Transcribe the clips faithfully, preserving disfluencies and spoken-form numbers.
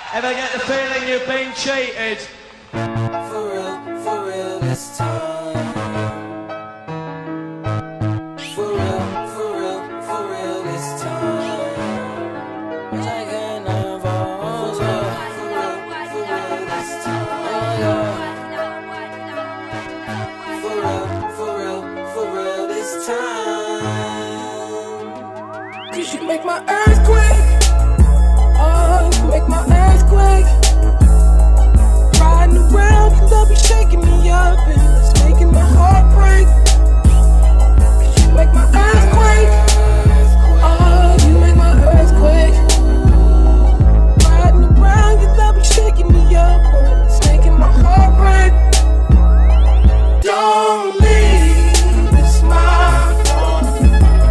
Ever get the feeling you've been cheated? For real, for real this time. For real, for real, for real this time. Taking over. For real, for real, for real this time. For real, for real, for real this time. Cause you make my earthquake. Oh, you make my earthquake. Riding around, you love you shaking me up, and it's making my heart break. Cause you make my earthquake. Oh, you make my earthquake. Riding around, you love you shaking me up, and it's making my heart break. Don't leave, it's my fault.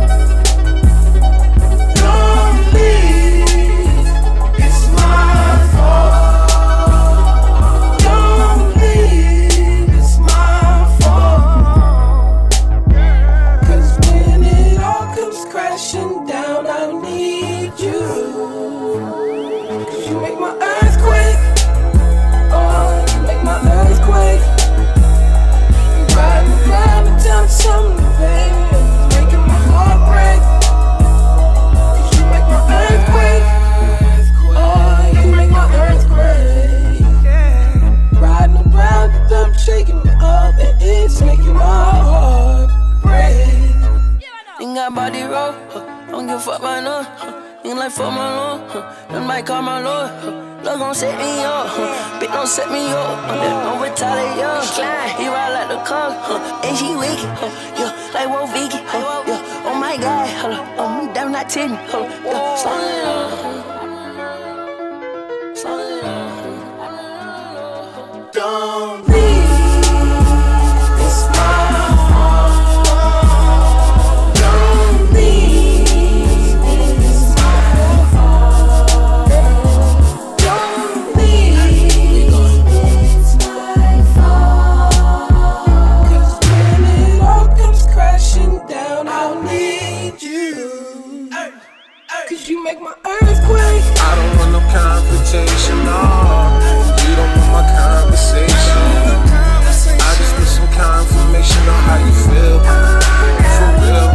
Don't leave, it's my fault. Don't leave, it's my fault. Cause when it all comes crashing down, I need you. Cause you make my earthquake. Oh, you make my earthquake. Riding around and telling something, baby, it's making my heart break. Cause you make my earthquake. Oh, you make my earthquake. Riding around and them shaking me up, and it's making my heart break. Think I body roll, huh? Don't give a fuck about no, huh? Think like fuck my lord, huh? Them might call my lord, huh? Love gon' set me up, huh? Bitch don't set me up, huh? Don't retaliate, yo. Slide, he ride like the car, huh? And she wicked, huh? Yeah, like Wolf Vicky, huh? Yeah, oh my God, huh? Oh, me damn not Timmy, huh? Yeah, slow it down, slow it down. Don't leave, it's my fault. Don't leave, it's my fault. Don't leave, it's my fault. Cause when it all comes crashing down, I'll need you. Cause you make my earthquake. I don't want no confrontation, no. You don't want my conversation. I just need some confirmation on how you feel. For real.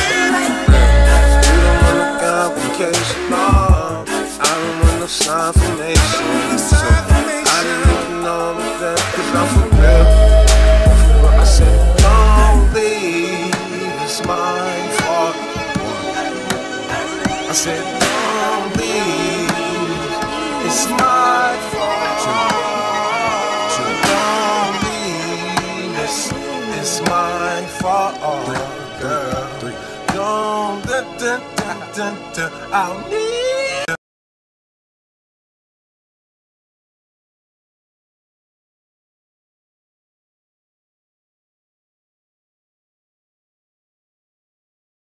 You don't want no complication, no. I don't want no sign formation. So I didn't even know that, cause I'm for real. I said, don't leave, it's my fault. I said, don't leave, it's my fault. Don't leave, it's, it's my fault, girl. Don't, da, da, da, da, da. I'll need